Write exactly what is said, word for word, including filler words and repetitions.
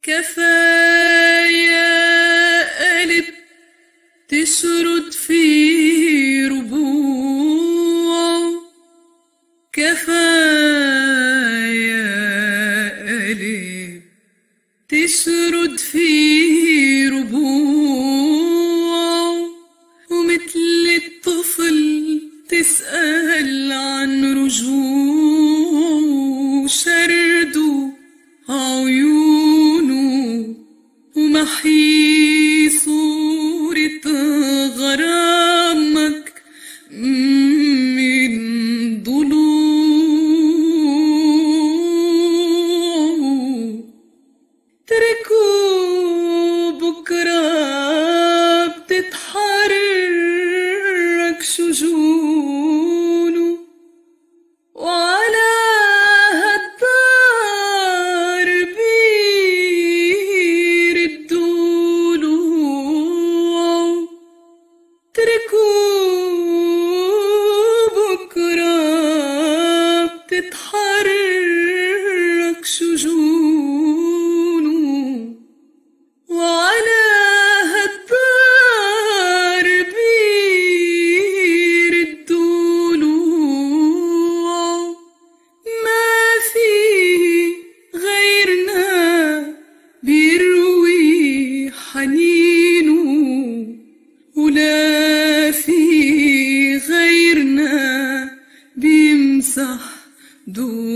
كفايا قلب تشرد في ربوعه، كفايا قلب تشرد في ربوعه، ومثل الطفل تسأل عن رجوعه، شرده عيونه ومحي صورة غرامك من ضلوعه. تركوا بكرة بتتحرك شجونه، وعلى هالدار بيردوا له. تركوا بكرة بتتحرك شجونه، وعلى هالدار بيردوا له. ما في غيرنا بيروي حنينه، ولا في غيرنا بيمسح دونه.